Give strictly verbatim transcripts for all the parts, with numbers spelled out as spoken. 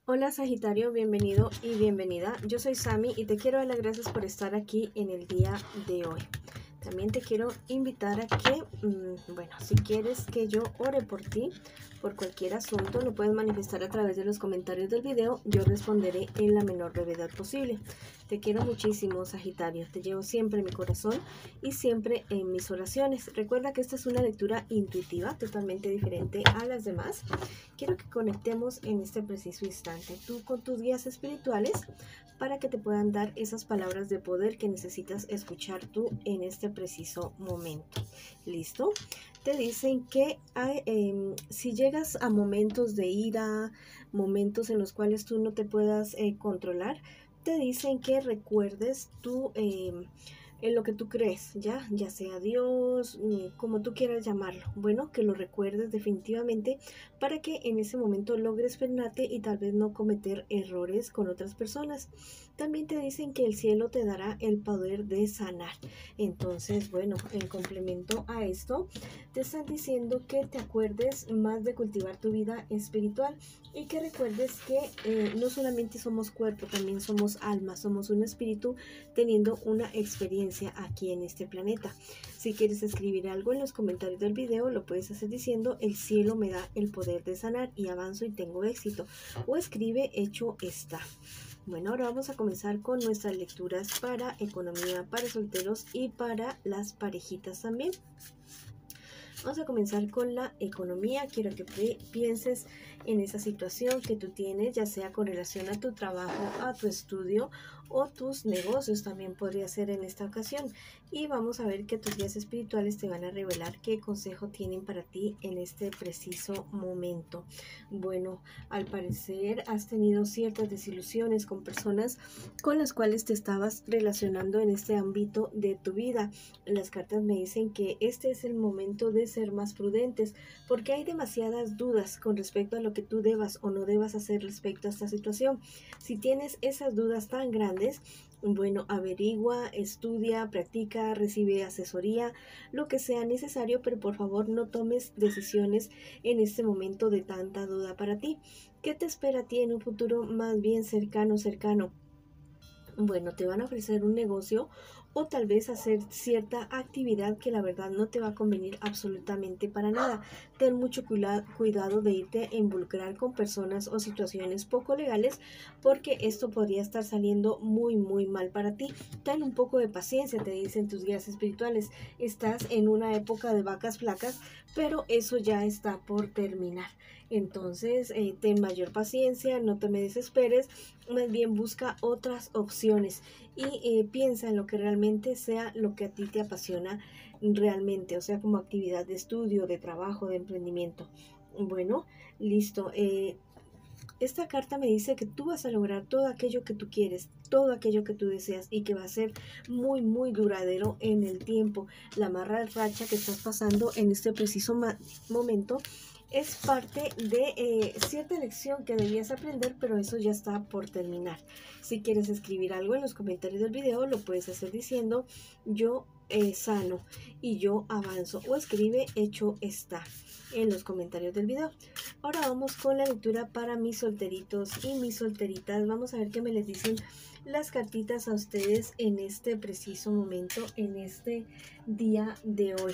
Hola Sagitario, bienvenido y bienvenida. Yo soy Sami y te quiero dar las gracias por estar aquí en el día de hoy. También te quiero invitar a que, mmm, bueno, si quieres que yo ore por ti, por cualquier asunto, lo puedes manifestar a través de los comentarios del video. Yo responderé en la menor brevedad posible. Te quiero muchísimo, Sagitario. Te llevo siempre en mi corazón y siempre en mis oraciones. Recuerda que esta es una lectura intuitiva, totalmente diferente a las demás. Quiero que conectemos en este preciso instante, tú con tus guías espirituales, para que te puedan dar esas palabras de poder que necesitas escuchar tú en este preciso momento. ¿Listo? Te dicen que hay, eh, si llegas a momentos de ira, momentos en los cuales tú no te puedas eh, controlar, te dicen que recuerdes tú eh, en lo que tú crees, ya, ya sea Dios, como tú quieras llamarlo. Bueno, que lo recuerdes definitivamente para que en ese momento logres frenarte y tal vez no cometer errores con otras personas. También te dicen que el cielo te dará el poder de sanar. Entonces, bueno, en complemento a esto, te están diciendo que te acuerdes más de cultivar tu vida espiritual y que recuerdes que eh, no solamente somos cuerpo, también somos alma, somos un espíritu teniendo una experiencia aquí en este planeta. Si quieres escribir algo en los comentarios del video, lo puedes hacer diciendo: el cielo me da el poder de sanar y avanzo y tengo éxito, o escribe: hecho está. Bueno, ahora vamos a comenzar con nuestras lecturas para economía, para solteros y para las parejitas también. Vamos a comenzar con la economía. Quiero que pienses en esa situación que tú tienes, ya sea con relación a tu trabajo, a tu estudio o tus negocios, también podría ser en esta ocasión. Y vamos a ver que tus guías espirituales te van a revelar qué consejo tienen para ti en este preciso momento. Bueno, al parecer has tenido ciertas desilusiones con personas con las cuales te estabas relacionando en este ámbito de tu vida. Las cartas me dicen que este es el momento de ser más prudentes, porque hay demasiadas dudas con respecto a lo que tú debas o no debas hacer respecto a esta situación. Si tienes esas dudas tan grandes, bueno, averigua, estudia, practica, recibe asesoría, lo que sea necesario, pero por favor no tomes decisiones en este momento de tanta duda para ti. ¿Qué te espera a ti en un futuro más bien cercano, cercano? Bueno, te van a ofrecer un negocio o tal vez hacer cierta actividad que la verdad no te va a convenir absolutamente para nada. Ten mucho cuidado de irte a involucrar con personas o situaciones poco legales, porque esto podría estar saliendo muy muy mal para ti. Ten un poco de paciencia, te dicen tus guías espirituales. Estás en una época de vacas flacas, pero eso ya está por terminar. Entonces, eh, ten mayor paciencia, no te me desesperes, más bien busca otras opciones y eh, piensa en lo que realmente sea lo que a ti te apasiona realmente, o sea, como actividad de estudio, de trabajo, de emprendimiento. Bueno, listo. Eh, esta carta me dice que tú vas a lograr todo aquello que tú quieres, todo aquello que tú deseas y que va a ser muy, muy duradero en el tiempo. La mala racha que estás pasando en este preciso momento es parte de eh, cierta lección que debías aprender, pero eso ya está por terminar. Si quieres escribir algo en los comentarios del video, lo puedes hacer diciendo: yo eh, sano y yo avanzo, o escribe: hecho está, en los comentarios del video. Ahora vamos con la lectura para mis solteritos y mis solteritas. Vamos a ver qué me les dicen las cartitas a ustedes en este preciso momento, en este día de hoy.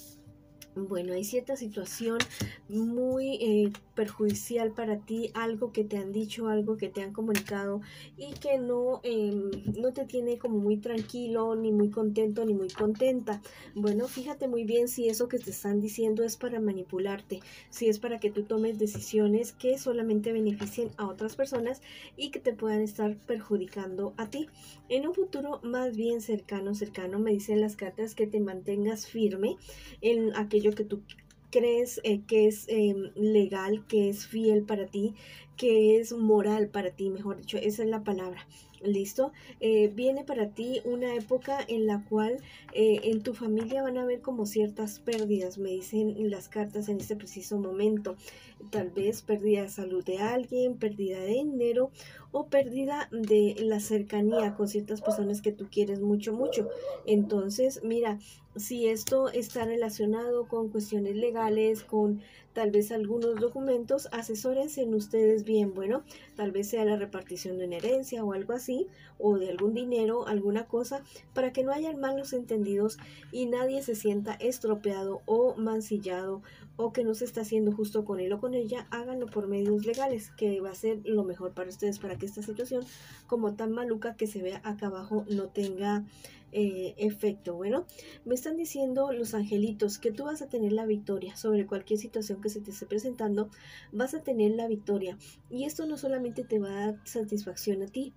Bueno, hay cierta situación muy eh, perjudicial para ti, algo que te han dicho, algo que te han comunicado y que no, eh, no te tiene como muy tranquilo, ni muy contento, ni muy contenta. Bueno, fíjate muy bien si eso que te están diciendo es para manipularte, si es para que tú tomes decisiones que solamente beneficien a otras personas y que te puedan estar perjudicando a ti. En un futuro más bien cercano, cercano, me dicen las cartas que te mantengas firme en aquello que tú crees eh, que es eh, legal, que es fiel para ti, que es moral para ti, mejor dicho, esa es la palabra. ¿Listo? Eh, viene para ti una época en la cual eh, en tu familia van a haber como ciertas pérdidas, me dicen las cartas en este preciso momento. Tal vez pérdida de salud de alguien, pérdida de dinero o pérdida de la cercanía con ciertas personas que tú quieres mucho, mucho. Entonces, mira, si esto está relacionado con cuestiones legales, con tal vez algunos documentos, asesórense en ustedes bien, bueno, tal vez sea la repartición de una herencia o algo así, o de algún dinero, alguna cosa, para que no hayan malos entendidos y nadie se sienta estropeado o mancillado o que no se está haciendo justo con él o con ella. Háganlo por medios legales, que va a ser lo mejor para ustedes, para que esta situación como tan maluca que se vea acá abajo no tenga eh, efecto. Bueno, me están diciendo los angelitos que tú vas a tener la victoria sobre cualquier situación que se te esté presentando, vas a tener la victoria, y esto no solamente te va a dar satisfacción a ti,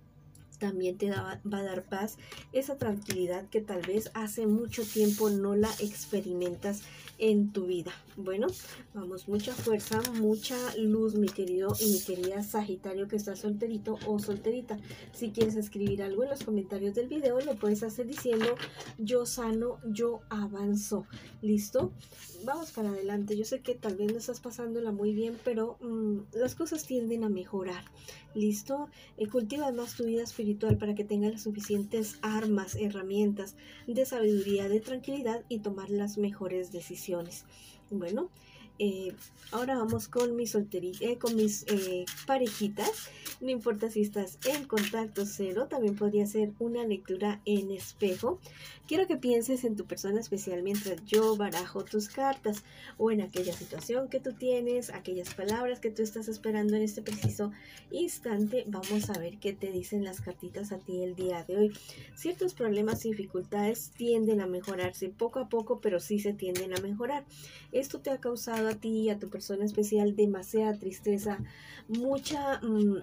también te da, va a dar paz, esa tranquilidad que tal vez hace mucho tiempo no la experimentas en tu vida. Bueno, vamos, mucha fuerza, mucha luz, mi querido y mi querida Sagitario que está solterito o solterita. Si quieres escribir algo en los comentarios del video, lo puedes hacer diciendo yo sano, yo avanzo. ¿Listo? Vamos para adelante. Yo sé que tal vez no estás pasándola muy bien, pero mmm, las cosas tienden a mejorar. ¿Listo? Eh, cultiva más tu vida espiritual para que tengas las suficientes armas, herramientas de sabiduría, de tranquilidad y tomar las mejores decisiones. Bueno, eh, ahora vamos con mis solteritas, eh, con mis eh, parejitas. No importa si estás en contacto cero, también podría ser una lectura en espejo. Quiero que pienses en tu persona especial mientras yo barajo tus cartas, o en aquella situación que tú tienes, aquellas palabras que tú estás esperando en este preciso instante. Vamos a ver qué te dicen las cartitas a ti el día de hoy. Ciertos problemas y dificultades tienden a mejorarse poco a poco, pero sí se tienden a mejorar. Esto te ha causado a ti y a tu persona especial demasiada tristeza, mucha... Mmm,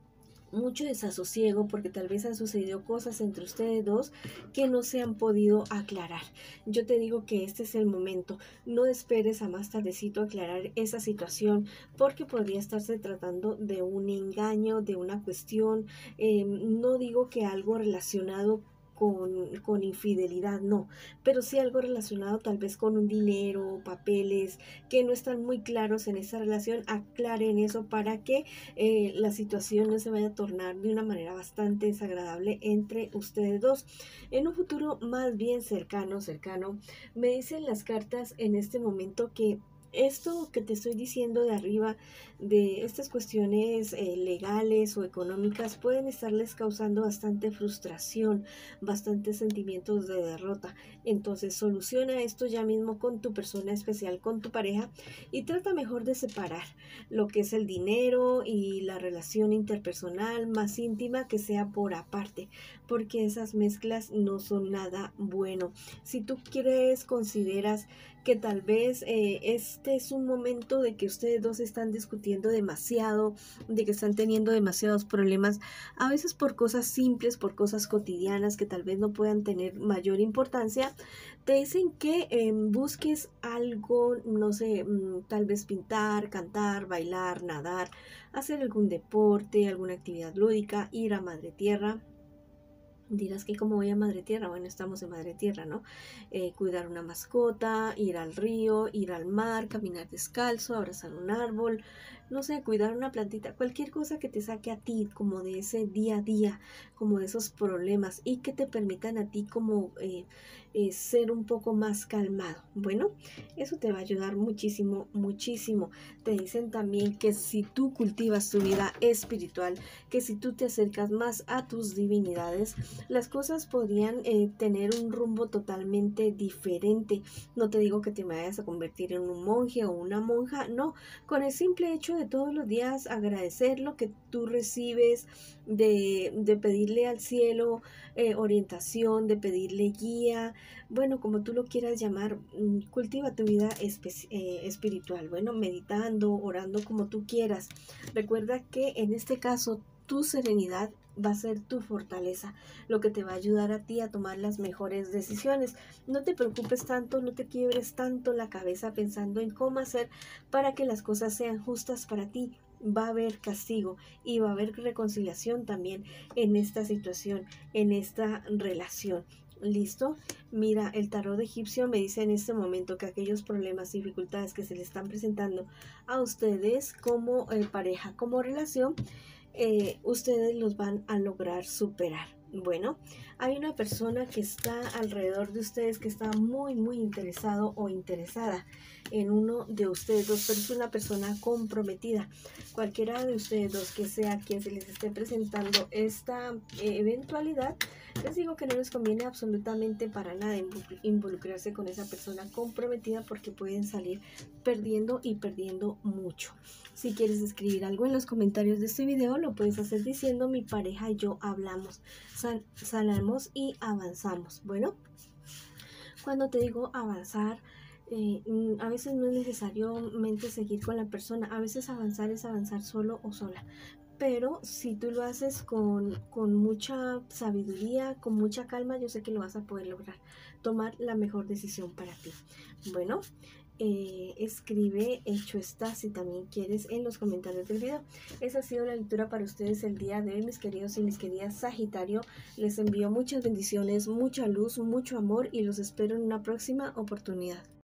mucho desasosiego, porque tal vez han sucedido cosas entre ustedes dos que no se han podido aclarar. Yo te digo que este es el momento. No esperes a más tardecito aclarar esa situación, porque podría estarse tratando de un engaño, de una cuestión, eh, no digo que algo relacionado Con, con infidelidad, no, pero sí algo relacionado tal vez con un dinero, papeles que no están muy claros en esa relación. Aclaren eso para que eh, la situación no se vaya a tornar de una manera bastante desagradable entre ustedes dos. En un futuro más bien cercano, cercano, me dicen las cartas en este momento que esto que te estoy diciendo de arriba, de estas cuestiones eh, legales o económicas, pueden estarles causando bastante frustración, bastantes sentimientos de derrota. Entonces soluciona esto ya mismo con tu persona especial, con tu pareja, y trata mejor de separar lo que es el dinero y la relación interpersonal más íntima, que sea por aparte, porque esas mezclas no son nada bueno. Si tú quieres, consideras que tal vez eh, este es un momento de que ustedes dos están discutiendo demasiado, de que están teniendo demasiados problemas, a veces por cosas simples, por cosas cotidianas que tal vez no puedan tener mayor importancia, te dicen que eh, busques algo, no sé, mmm, tal vez pintar, cantar, bailar, nadar, hacer algún deporte, alguna actividad lúdica, ir a Madre Tierra. Dirás que como voy a Madre Tierra, bueno, estamos en Madre Tierra, ¿no? Eh, cuidar una mascota, ir al río, ir al mar, caminar descalzo, abrazar un árbol, no sé, cuidar una plantita, cualquier cosa que te saque a ti como de ese día a día, como de esos problemas, y que te permitan a ti como eh, eh, ser un poco más calmado. Bueno, eso te va a ayudar muchísimo, muchísimo. Te dicen también que si tú cultivas tu vida espiritual, que si tú te acercas más a tus divinidades, las cosas podrían eh, tener un rumbo totalmente diferente. No te digo que te vayas a convertir en un monje o una monja, no. Con el simple hecho de todos los días agradecer lo que tú recibes, de, de pedirle al cielo eh, orientación, de pedirle guía, bueno, como tú lo quieras llamar, cultiva tu vida espe- eh, espiritual, bueno, meditando, orando, como tú quieras. Recuerda que en este caso tu serenidad va a ser tu fortaleza, lo que te va a ayudar a ti a tomar las mejores decisiones. No te preocupes tanto, no te quiebres tanto la cabeza pensando en cómo hacer para que las cosas sean justas para ti. Va a haber castigo y va a haber reconciliación también en esta situación, en esta relación. ¿Listo? Mira, el tarot egipcio me dice en este momento que aquellos problemas y dificultades que se le están presentando a ustedes como eh, pareja, como relación, Eh, ustedes los van a lograr superar. Bueno, hay una persona que está alrededor de ustedes que está muy, muy interesado o interesada en uno de ustedes dos, pero es una persona comprometida. Cualquiera de ustedes dos que sea quien se les esté presentando esta eh, eventualidad, les digo que no les conviene absolutamente para nada involucrarse con esa persona comprometida porque pueden salir perdiendo y perdiendo mucho. Si quieres escribir algo en los comentarios de este video, lo puedes hacer diciendo: mi pareja y yo hablamos, sal, salamos y avanzamos. Bueno, cuando te digo avanzar, eh, a veces no es necesariamente seguir con la persona, a veces avanzar es avanzar solo o sola. Pero si tú lo haces con, con mucha sabiduría, con mucha calma, yo sé que lo vas a poder lograr, tomar la mejor decisión para ti. Bueno, eh, escribe hecho está si también quieres en los comentarios del video. Esa ha sido la lectura para ustedes el día de hoy, mis queridos y mis queridas Sagitario. Les envío muchas bendiciones, mucha luz, mucho amor y los espero en una próxima oportunidad.